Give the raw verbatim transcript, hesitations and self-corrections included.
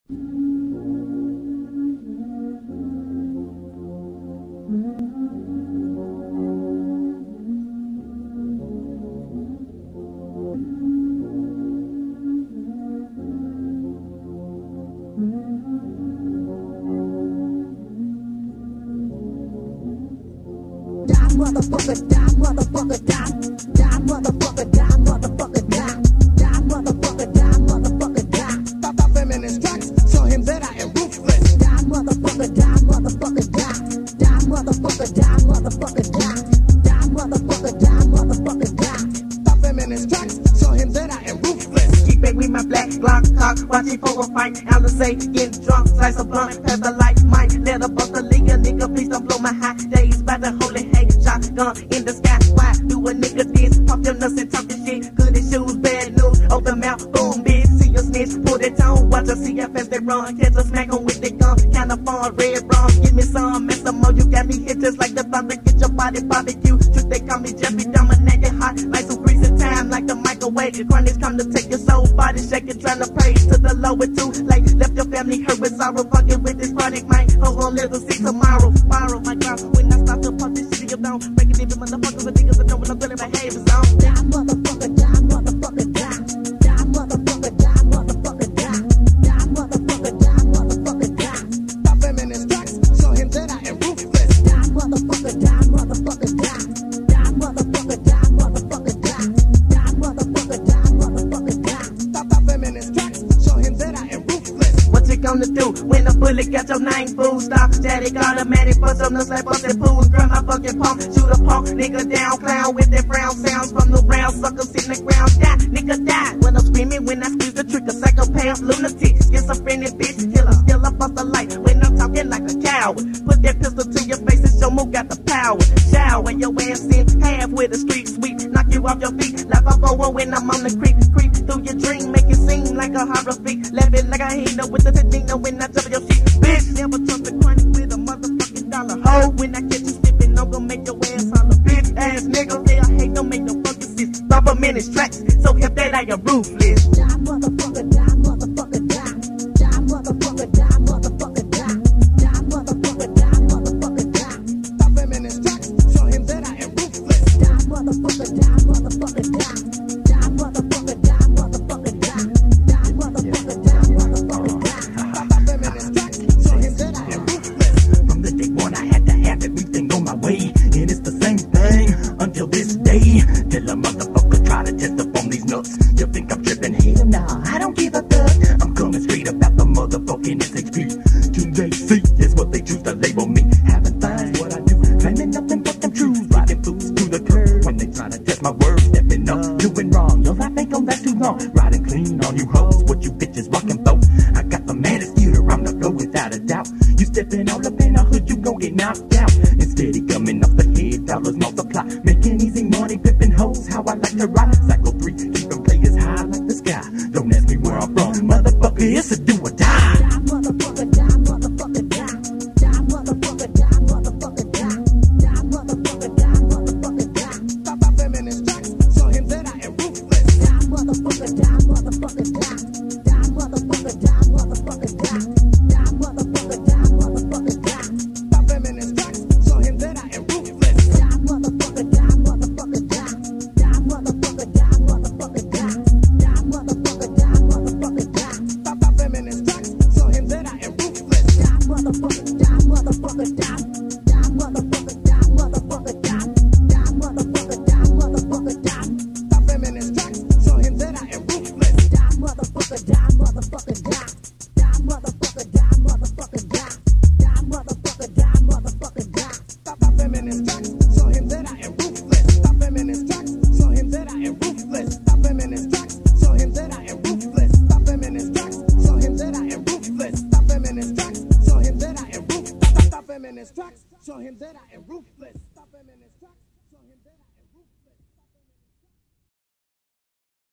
Motherfucker, die, motherfucker, die, die, motherfucker, die, motherfucker, die, die, motherfucker, die, motherfucker, die. Stop the feminist tracks, show him that I am ruthless. Die, motherfucker, die, motherfucker, die, die, motherfucker, die, motherfucker, die, die, motherfucker, die, motherfucker, die. Stop feminist tracks, show him that I am ruthless. Keep it with my black Glock cock, watching for a fight. Alizé, getting drunk, slice a blunt, pass the light, mine. Let a bust a liga, nigga, please don't blow my high days by the holy hate. Shotgun in the sky, why do a nigga this? Pop your nuts and talking shit, good as shoes, bad news. Open mouth, boom, bitch, see your snitch, pull that tone. Watch her see how fast they run, catch a smack on with the gun. Kinda fun, red rum, give me some, mess some more. You got me hit just like the thunder, get your body barbecue. Trick, they call me Jeffy Dahmer, naked hot, like some greasy time, like the microwave. Chronics come to take your soul, body shaking, trying to pray to the lower two. Like, left your family hurt with sorrow, fucking with this chronic mind. Hold on, let's see tomorrow, tomorrow, my God. When I start to pump this shit, you don't break it even motherfuckers with niggas that know when I'm really behaving. So, die, motherfucker, die, motherfucker, die, die, motherfucker, die, motherfucker, die, die, motherfucker, die, motherfucker, die. Stop feminist tracks, show him that I am ruthless. Die, motherfucker, die, motherfucker, die, die, motherfucker, die, motherfucker, die, die, motherfucker, die, motherfucker, die. Stop the feminist tracks, show him that I am ruthless. what you gonna do when a bullet got your name? Fool, stop, static, automatic, for some to slap up that pools. Grab my fucking pump, shoot a punk, nigga down, clown with that brown sounds from the round, suckers in the ground, die, nigga die. When I'm screaming, when I squeeze the trigger, psychopath, lunatic, schizophrenic bitch, killer, still up off the light. When I'm talking like a coward, put that pistol to your face and show more got the power. Shower your ass in half with a street sweep, knock you off your feet, laugh off over when I'm on the creep, creep through your dream, make it seem like a horror flick, laugh it like a hyena with the technique, when I jump your shit, bitch. Never trust a chronic with a motherfucking dollar. Ho, when I catch you slipping, I'm gonna make your ass holler, bitch ass nigga. Say I hate, don't make no fucking sense. Stop a minute tracks, so help that I am ruthless. Die, motherfucker, die, motherfucker, die, die, motherfucker, die, motherfucker, die, die, motherfucker, die, motherfucker, die. Stop feminist tracks, show him that I am ruthless. Die, motherfucker, die, motherfucker, die, die, motherfucker, die, motherfucker, die, die, motherfucker, die, motherfucker, die. Stop the feminist tracks, show him that I am ruthless. From the day one I had to have everything on my way, and it's the same thing until this day. Till a motherfucker try to test up on these nuts. You think I'm tripping? Hell nah, I don't give a fuck. I'm coming straight about the motherfucking S H P. Q J C is what they choose to label me. Having fun is what I do, claiming nothing but them truths. Riding boots to the curb when they try to test my words. Stepping up, doing wrong, your life ain't gon' last too long. Riding clean on you hoes, what you bitches rockin' both. I got the maddest gear on the floor without a doubt. You stepping all up in the hood, you gon' get knocked out. Instead of coming off the head, dollars multiply. Making easy money, pimping hoes, how I like to ride. Cycle three, keeping players high like the sky. Don't ask me where I'm from, motherfucker, it's a do or die. Die, motherfucker, die, motherfucker, die, die, motherfucker, die, motherfucker, die, die, motherfucker, die, motherfucker, die. Stop the feminist tracks, show him that I am ruthless. Die, motherfucker, die, motherfucker, die, die, motherfucker, die, motherfucker, die, die, motherfucker, die, motherfucker, die. Stop feminist tracks, show him that I am ruthless. Die, motherfucker, die, motherfucker, die, die, motherfucker, die, motherfucker, die, die, motherfucker, die, motherfucker, die. Stop the feminist tracks, show him that I am ruthless. Die, motherfucker, die, motherfucker, die, die, motherfucker, die, motherfucker, die, die, motherfucker, die, motherfucker, die. Stop feminist tracks, show him that I am ruthless. Die, motherfucker, die, motherfucker, die, die, motherfucker, die, motherfucker, die, die, motherfucker, die, motherfucker, die. Stop the feminist tracks, show him that I am ruthless. Stop feminist tracks, show him that I am ruthless. Stop feminist tracks, show him that I am ruthless. Stop feminist tracks, show him that I am ruthless. Stop feminist tracks, show him that I am ruthless. Stop feminist tracks, show him that I am ruthless.